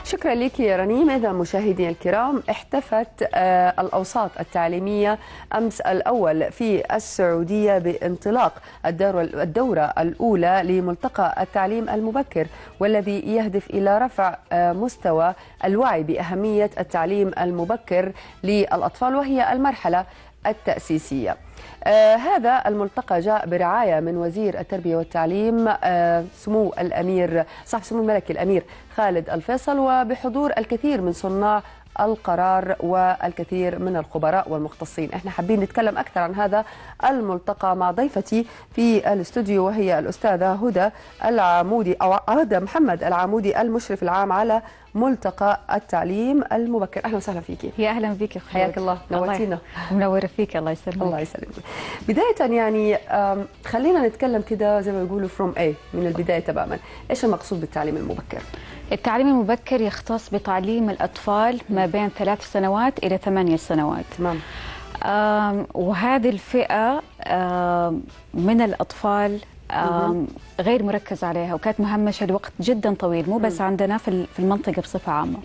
شكرا لك يا رنيم. إذا مشاهدينا الكرام، احتفت الأوساط التعليمية أمس الأول في السعودية بانطلاق الدورة الأولى لملتقى التعليم المبكر، والذي يهدف إلى رفع مستوى الوعي بأهمية التعليم المبكر للأطفال، وهي المرحلة التأسيسية. هذا الملتقى جاء برعاية من وزير التربية والتعليم سمو الأمير صاحب سمو الملكي الأمير خالد الفيصل، وبحضور الكثير من صناع القرار والكثير من الخبراء والمختصين. احنا حابين نتكلم أكثر عن هذا الملتقى مع ضيفتي في الاستوديو، وهي الأستاذة هدى العامودي أو هدى محمد العامودي، المشرف العام على ملتقى التعليم المبكر. اهلا وسهلا فيكي. يا اهلا بك، حياك الله، نورتينا. منوره فيك، الله يسلمك. الله يسلمك. بدايه يعني خلينا نتكلم كده زي ما بيقولوا فروم اي، من البدايه تماما. ايش المقصود بالتعليم المبكر؟ التعليم المبكر يختص بتعليم الاطفال ما بين 3 سنوات الى 8 سنوات. تمام. وهذه الفئه من الاطفال غير مركز عليها، وكانت مهمشه لوقت جدا طويل، مو بس عندنا في المنطقه بصفه عامه.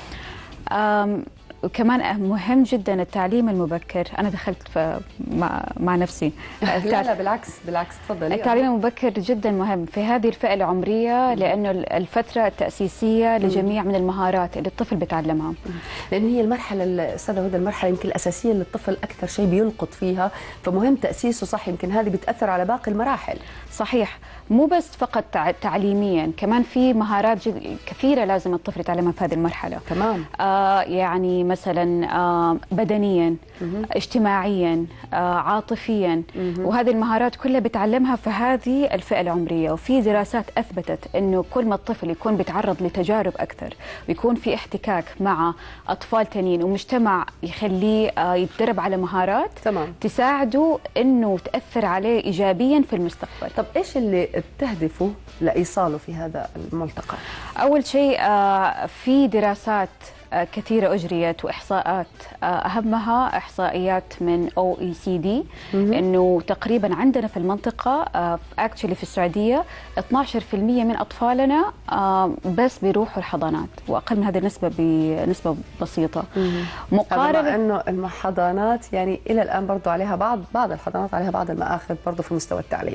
وكمان مهم جدا التعليم المبكر. انا دخلت مع نفسي. لا بالعكس تفضلي. التعليم المبكر جدا مهم في هذه الفئه العمريه، لانه الفتره التاسيسيه لجميع من المهارات اللي الطفل بيتعلمها، لان هي المرحله الاستاذه هدى المرحله يمكن الاساسيه اللي الطفل اكثر شيء بيلقط فيها، فمهم تاسيسه صح. يمكن هذه بتاثر على باقي المراحل. صحيح، مو بس فقط تعليميا، كمان في مهارات كثيره لازم الطفل يتعلمها في هذه المرحله. تمام. يعني مثلا بدنيا، اجتماعيا، عاطفيا، وهذه المهارات كلها بتعلمها في هذه الفئه العمريه. وفي دراسات اثبتت انه كل ما الطفل يكون بيتعرض لتجارب اكثر، ويكون في احتكاك مع اطفال ثانيين ومجتمع يخليه يتدرب على مهارات تمام تساعده انه تاثر عليه ايجابيا في المستقبل. طب ايش اللي بتهدفه لايصاله في هذا الملتقى؟ اول شيء في دراسات كثيرة أجريت وإحصاءات، أهمها إحصائيات من OECD، إنه تقريبا عندنا في المنطقة اكشلي في السعودية 12% من أطفالنا بس بيروحوا الحضانات، وأقل من هذه النسبة بنسبة بسيطة. مقارنة إنه الحضانات يعني إلى الآن برضو عليها بعض الحضانات عليها بعض المآخذ برضو في مستوى التعليم.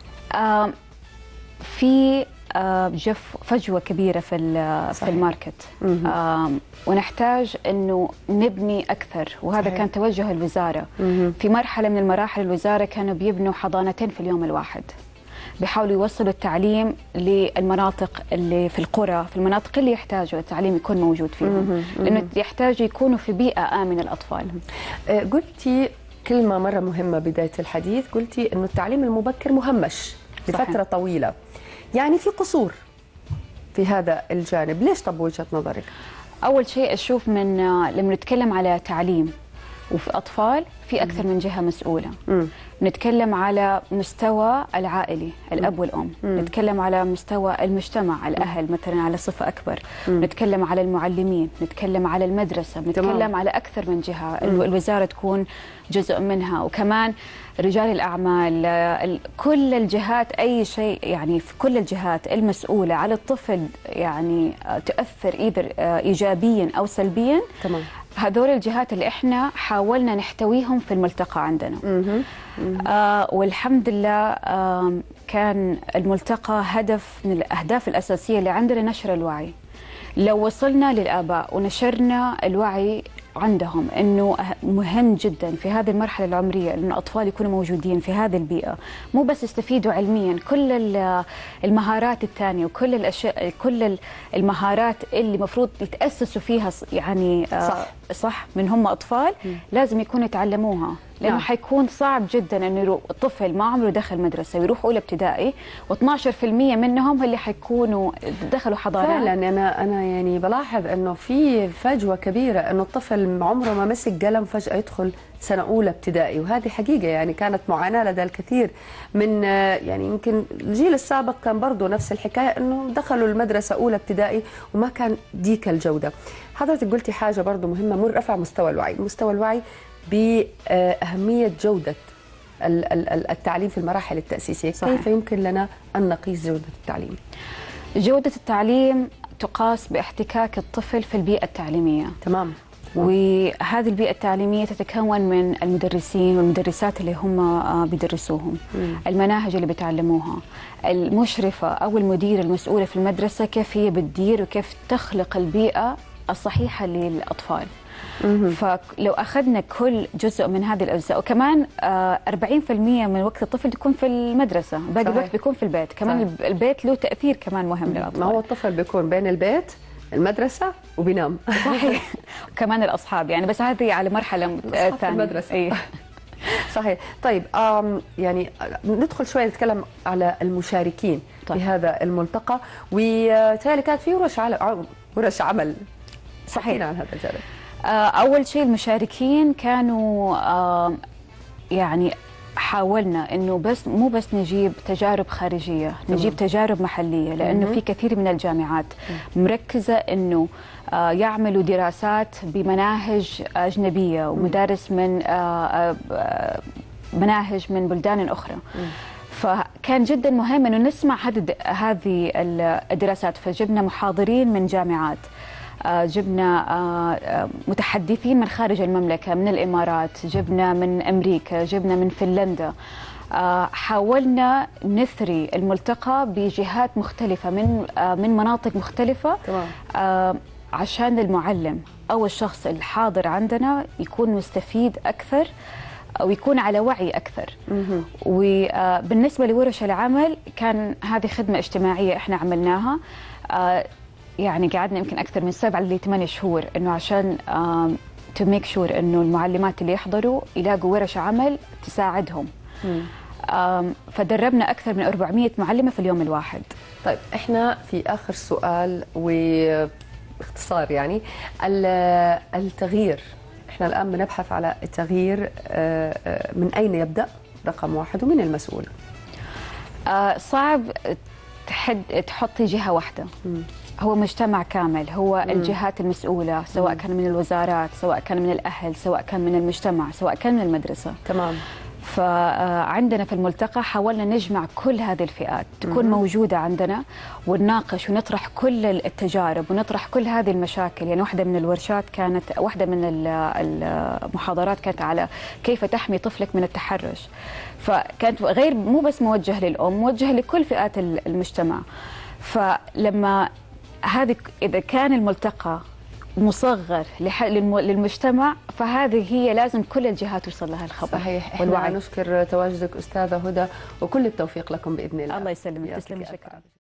في فجوة كبيرة في الماركت، ونحتاج انه نبني اكثر، وهذا صحيح. كان توجه الوزارة. في مرحلة من المراحل الوزارة كانوا بيبنوا حضانتين في اليوم الواحد، بيحاولوا يوصلوا التعليم للمناطق اللي في القرى، في المناطق اللي يحتاجوا التعليم يكون موجود فيهم، لانه يحتاجوا يكونوا في بيئة آمنة للأطفال. قلتي كلمة مرة مهمة بداية الحديث، قلتي انه التعليم المبكر مهمش لفترة طويلة، يعني في قصور في هذا الجانب. ليش طب وجهة نظرك؟ أول شيء أشوف لما نتكلم على تعليم وفي أطفال، في أكثر من جهة مسؤولة. نتكلم على مستوى العائلي، الأب والأم. نتكلم على مستوى المجتمع، الأهل مثلا على صفة أكبر. نتكلم على المعلمين، نتكلم على المدرسة، نتكلم على أكثر من جهة. الوزارة تكون جزء منها، وكمان رجال الأعمال، كل الجهات، أي شيء يعني في كل الجهات المسؤولة على الطفل يعني تؤثر إيجابيا أو سلبيا. تمام. هذول الجهات اللي احنا حاولنا نحتويهم في الملتقى عندنا. والحمد لله كان الملتقى هدف من الأهداف الأساسية اللي عندنا نشر الوعي. لو وصلنا للآباء ونشرنا الوعي عندهم انه مهم جدا في هذه المرحله العمريه ان الاطفال يكونوا موجودين في هذه البيئه، مو بس يستفيدوا علميا، كل المهارات الثانيه وكل الاشياء، كل المهارات اللي المفروض يتاسسوا فيها يعني صح من هم اطفال لازم يكونوا يتعلموها، لانه حيكون صعب جدا انه الطفل ما عمره دخل مدرسه ويروح اولى ابتدائي و12% منهم اللي حيكونوا دخلوا حضانات. فعلا انا يعني بلاحظ انه في فجوه كبيره، انه الطفل عمره ما مسك قلم فجاه يدخل سنه اولى ابتدائي، وهذه حقيقه يعني كانت معاناه لدى الكثير من يعني يمكن الجيل السابق كان برضه نفس الحكايه، انه دخلوا المدرسه اولى ابتدائي وما كان ديك الجوده. حضرتك قلتي حاجه برضه مهمه، رفع مستوى الوعي، مستوى الوعي بأهمية جودة التعليم في المراحل التأسيسية. صحيح. كيف يمكن لنا أن نقيس جودة التعليم؟ جودة التعليم تقاس باحتكاك الطفل في البيئة التعليمية. تمام. وهذه البيئة التعليمية تتكون من المدرسين والمدرسات اللي هم بيدرسوهم، المناهج اللي بيتعلموها، المشرفة أو المدير المسؤولة في المدرسة كيف هي بتدير وكيف تخلق البيئة الصحيحة للأطفال. فلو أخذنا كل جزء من هذه الأجزاء، وكمان 40% من وقت الطفل يكون في المدرسة، باقي الوقت بيكون في البيت. كمان صحيح. البيت له تأثير كمان مهم للأطفال. ما هو الطفل بيكون بين البيت المدرسة وبينام. صحيح. وكمان الأصحاب يعني، بس هذه على مرحلة ثانية. المدرسة. إيه. صحيح. طيب يعني ندخل شوي نتكلم على المشاركين في هذا الملتقى، وتالي كانت في ورش عمل. صحيح. عن هذا الجانب. أول شيء المشاركين كانوا يعني حاولنا انه بس مو بس نجيب تجارب خارجيه، نجيب تجارب محليه، لانه في كثير من الجامعات مركزه انه يعملوا دراسات بمناهج اجنبيه ومدارس من مناهج من بلدان اخرى. فكان جدا مهم انه نسمع هذه الدراسات، فجبنا محاضرين من جامعات، جبنا متحدثين من خارج المملكة، من الإمارات، جبنا من أمريكا، جبنا من فنلندا. حاولنا نثري الملتقى بجهات مختلفة من مناطق مختلفة. عشان المعلم أو الشخص الحاضر عندنا يكون مستفيد أكثر أو يكون على وعي أكثر. وبالنسبة لورش العمل، كان هذه خدمة اجتماعية إحنا عملناها، يعني قعدنا يمكن أكثر من 7 ل 8 شهور إنه عشان to make sure إنه المعلمات اللي يحضروا يلاقوا ورش عمل تساعدهم. فدربنا أكثر من 400 معلمة في اليوم الواحد. طيب إحنا في آخر سؤال وباختصار، يعني التغيير، إحنا الآن بنبحث على التغيير، من أين يبدأ؟ رقم 1، ومن المسؤول؟ صعب تحطي جهة واحدة. هو مجتمع كامل، هو الجهات المسؤولة، سواء كان من الوزارات، سواء كان من الأهل، سواء كان من المجتمع، سواء كان من المدرسة. تمام. فعندنا في الملتقى حاولنا نجمع كل هذه الفئات تكون موجودة عندنا، ونناقش ونطرح كل التجارب ونطرح كل هذه المشاكل. يعني واحدة من الورشات كانت، واحدة من المحاضرات كانت على كيف تحمي طفلك من التحرش، فكانت غير مو بس موجه للأم، موجه لكل فئات المجتمع. فلما إذا كان الملتقى مصغر للمجتمع، فهذه هي لازم كل الجهات توصل لها الخبر. صحيح. احنا نشكر تواجدك أستاذة هدى، وكل التوفيق لكم بإذن الله. الله يسلمك. تسلمي. شكرا.